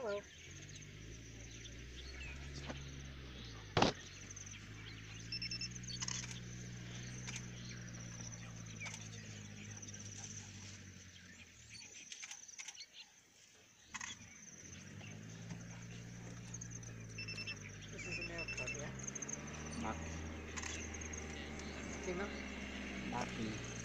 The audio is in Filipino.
color. This is a nail club, yeah? Mac. Sino? Maki.